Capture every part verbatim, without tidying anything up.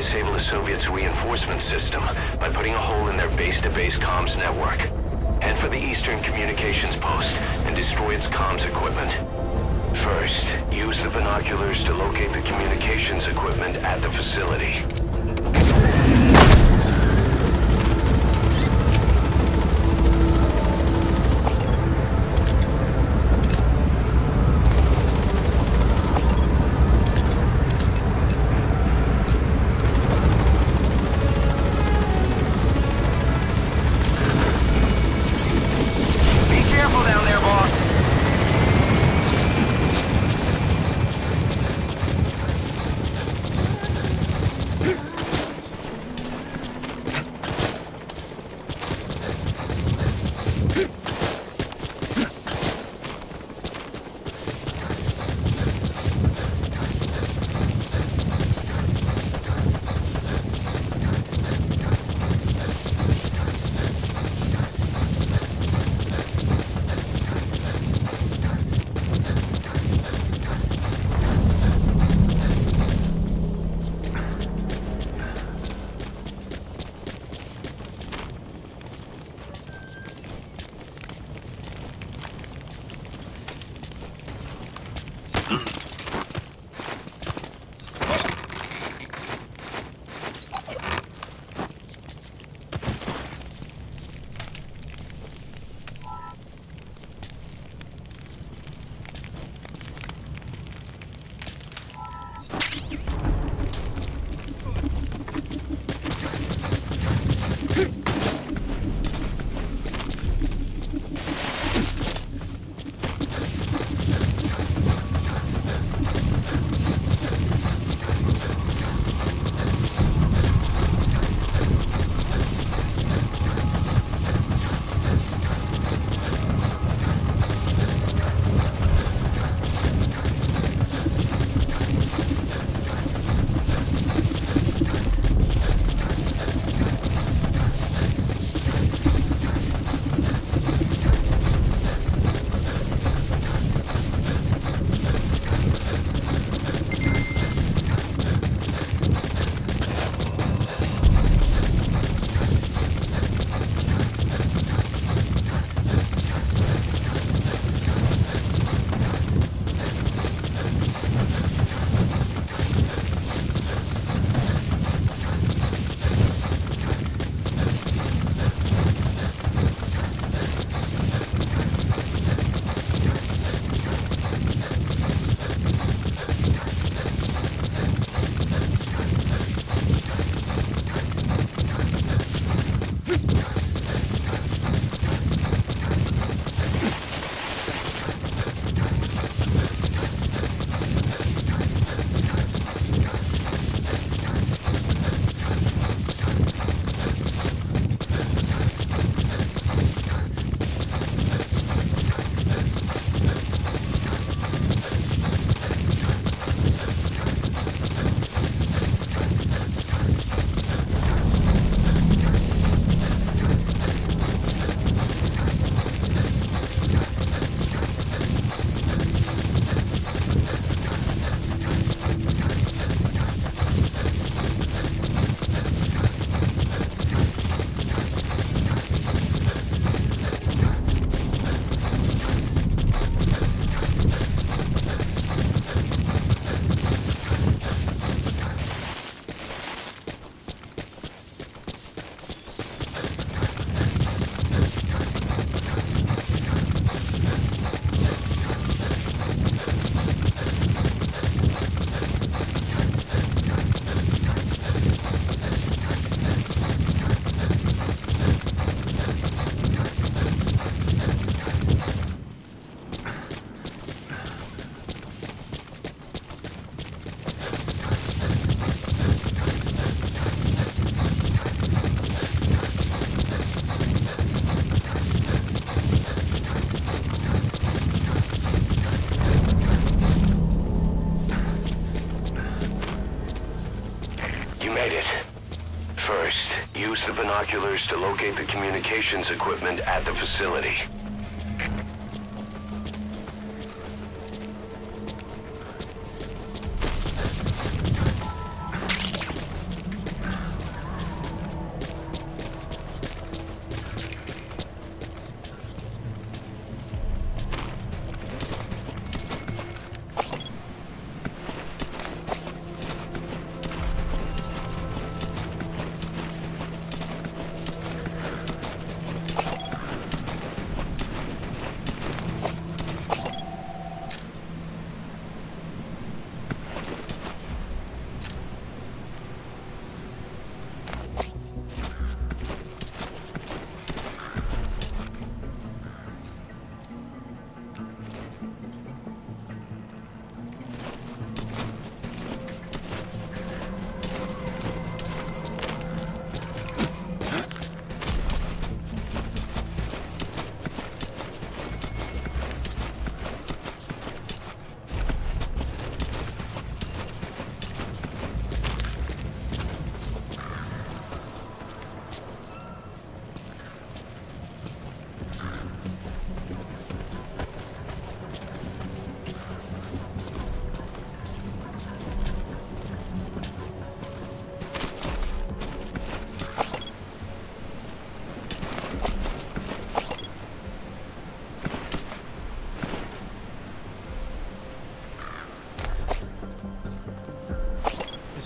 disable the Soviets' reinforcement system by putting a hole in their base-to-base comms network. Head for the Eastern Communications Post and destroy its comms equipment. First, use the binoculars to locate the communications equipment at the facility. Use the binoculars to locate the communications equipment at the facility.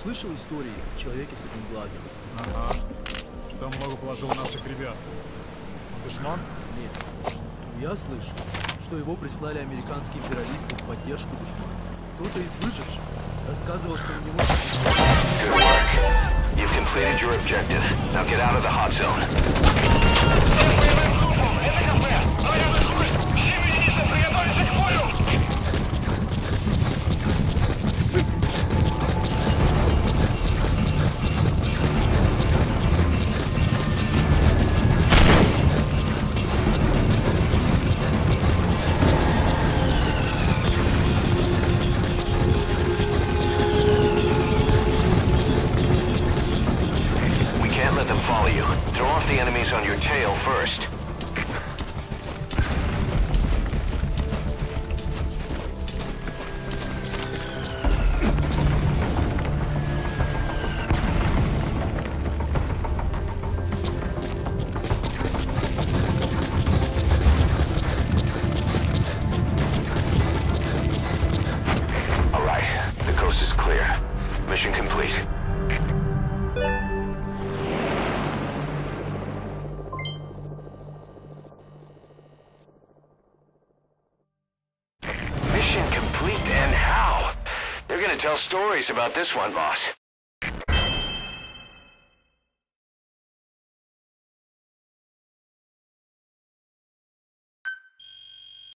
Слышал истории о человеке с одним глазом? Ага. Там много положил наших ребят. Он душман? Нет. Я слышал, что его прислали американские империалисты в поддержку душмана. Кто-то из выживших рассказывал, что у него... Good work. You've completed your objective. Now get out of the hot zone. We can't let them follow you. Throw off the enemies on your tail first. All right, the coast is clear. Mission complete. Mission complete, and how? They're gonna tell stories about this one, boss.